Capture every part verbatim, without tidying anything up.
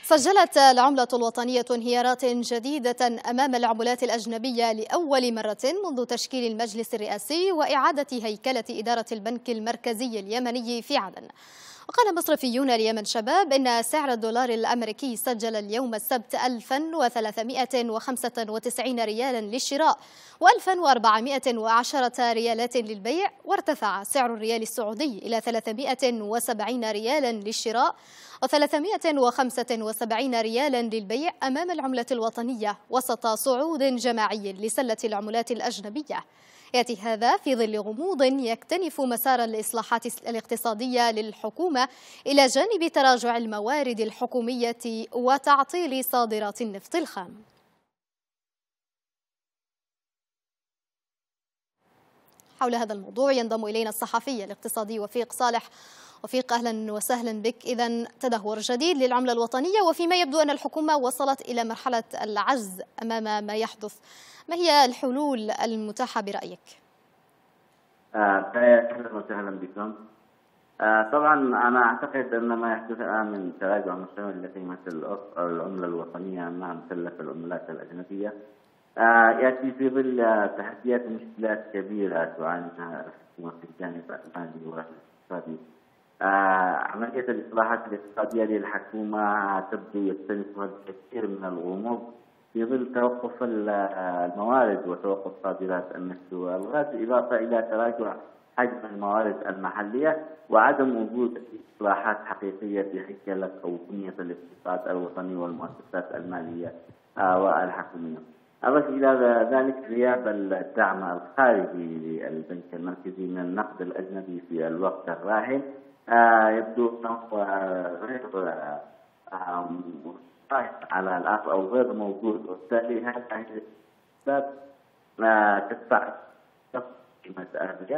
سجلت العملة الوطنية انهيارات جديدة أمام العملات الأجنبية لأول مرة منذ تشكيل المجلس الرئاسي وإعادة هيكلة إدارة البنك المركزي اليمني في عدن. وقال مصرفيون اليمن شباب إن سعر الدولار الأمريكي سجل اليوم السبت ألفا وثلاثمائة وخمسة وتسعين ريالا للشراء وألفا وأربعمائة وعشرة ريالات للبيع، وارتفع سعر الريال السعودي إلى ثلاثمائة وسبعين ريالا للشراء وثلاثمائة وخمسة وسبعين ريالا للبيع أمام العملة الوطنية وسط صعود جماعي لسلة العملات الأجنبية. يأتي هذا في ظل غموض يكتنف مسار الإصلاحات الاقتصادية للحكومة إلى جانب تراجع الموارد الحكومية وتعطيل صادرات النفط الخام. حول هذا الموضوع ينضم إلينا الصحفي الاقتصادي وفيق صالح. وفيق، أهلا وسهلا بك. إذن تدهور جديد للعملة الوطنية، وفيما يبدو أن الحكومة وصلت إلى مرحلة العجز أمام ما يحدث، ما هي الحلول المتاحة برأيك؟ أهلا وسهلا بكم. آه طبعا أنا أعتقد أن ما يحدث الآن من تراجع مستمر لقيمة العملة الوطنية مع مثلث العملات الأجنبية آه يأتي في ظل تحديات ومشكلات كبيرة تعاني منها الحكومة في الجانب المالي والاقتصادي. آه عملية الإصلاحات الاقتصادية للحكومة تبدو يختلفها الكثير من الغموض في ظل توقف الموارد وتوقف صادرات النفط والغاز، إضافة إلى تراجع حجم الموارد المحلية وعدم وجود إصلاحات حقيقية في هيكلة أو بنية الاقتصاد الوطني والمؤسسات المالية آه والحكومية. أضف إلى ذلك غياب الدعم الخارجي للبنك المركزي من النقد الأجنبي في الوقت الراهن. آه يبدو أنه غير آه على الأرض أو غير موجود، وبالتالي هذا الأسباب آه تدفع قيمة الريال.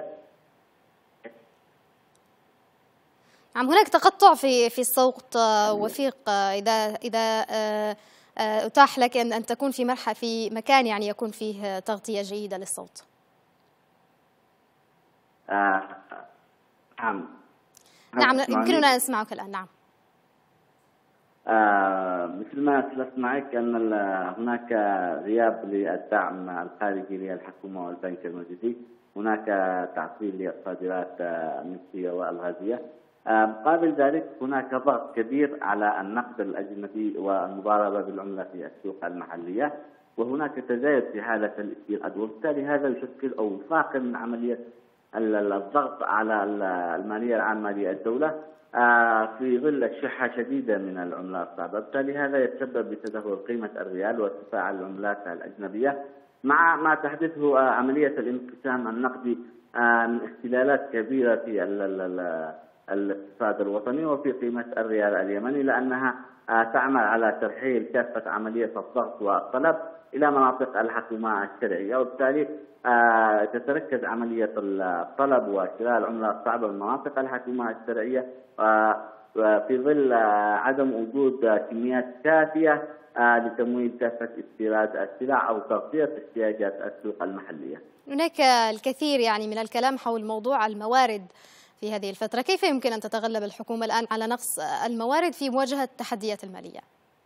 نعم، هناك تقطع في في الصوت وفيق. إذا إذا أتاح لك أن أن تكون في مرحلة في مكان يعني يكون فيه تغطية جيدة للصوت. آه نعم نعم يمكننا أن نسمعك الآن. نعم. آه مثل ما أسلفت معك أن هناك غياب للدعم الخارجي للحكومة والبنك المركزي، هناك تعطيل للصادرات النفطية والغازية. آه مقابل ذلك هناك ضغط كبير على النقد الأجنبي والمضاربة بالعملة في السوق المحلية، وهناك تزايد في حالة الاستيراد، وبالتالي هذا يشكل أو يفاقم من عملية الضغط على المالية العامة للدولة في ظل الشحة شديدة من العملات الصعبة. بالتالي هذا يتسبب بتدهور قيمة الريال وارتفاع العملات الأجنبية، مع ما تحدثه عملية الانقسام النقدي من اختلالات كبيرة في الاقتصاد الوطني وفي قيمة الريال اليمني، لأنها تعمل على ترحيل كافة عملية الضغط والطلب إلى مناطق الحكومة الشرعية، وبالتالي تتركز عملية الطلب وشراء العملة الصعبة من مناطق الحكومة الشرعية في ظل عدم وجود كميات كافية لتمويل كافة استيراد السلع أو تغطية احتياجات السوق المحلية. هناك الكثير يعني من الكلام حول موضوع الموارد في هذه الفترة. كيف يمكن أن تتغلب الحكومة الآن على نقص الموارد في مواجهة التحديات المالية؟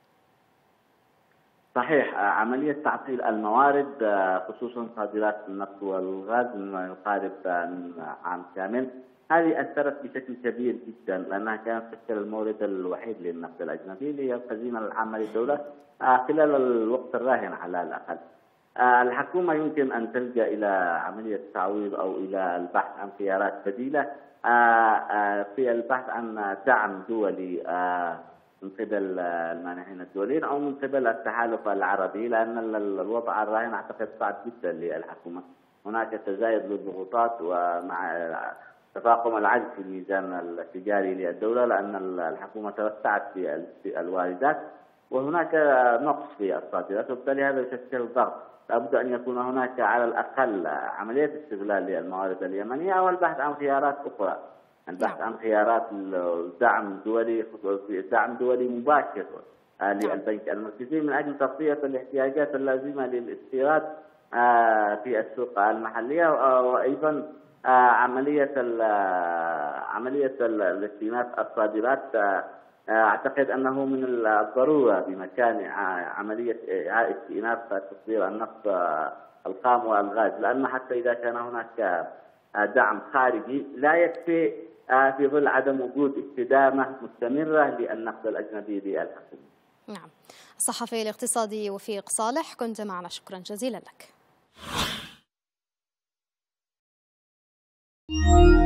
صحيح، عملية تعطيل الموارد خصوصا صادرات النفط والغاز مما يقارب من عام كامل، هذه أثرت بشكل كبير جدا، لأنها كانت تشكل المورد الوحيد للنفط الأجنبي اللي هي الخزينة العامة للدولة خلال الوقت الراهن على الأقل. الحكومة يمكن أن تلجأ إلى عملية تعويض أو إلى البحث عن خيارات بديلة في البحث عن دعم دولي من قبل المانحين الدوليين أو من قبل التحالف العربي، لأن الوضع الراهن أعتقد صعب جدا للحكومة. هناك تزايد للضغوطات ومع تفاقم العجز في الميزان التجاري للدولة، لأن الحكومة توسعت في الواردات وهناك نقص في الصادرات، وبالتالي هذا يشكل ضغط. لابد أن يكون هناك على الأقل عملية استغلال للموارد اليمنية والبحث عن خيارات أخرى، البحث عن خيارات دعم دولي دعم دولي مباشر للبنك المركزي من أجل تغطية الاحتياجات اللازمة للاستيراد في السوق المحلية، وأيضا عملية عملية الاستئناف الصادرات أعتقد أنه من الضرورة بمكان عملية إعادة استئناف تصدير النفط الخام والغاز، لأن حتى إذا كان هناك دعم خارجي لا يكفي في ظل عدم وجود استدامة مستمرة للنقد الأجنبي للحكومة. نعم. الصحفي الاقتصادي وفيق صالح، كنت معنا، شكرا جزيلا لك.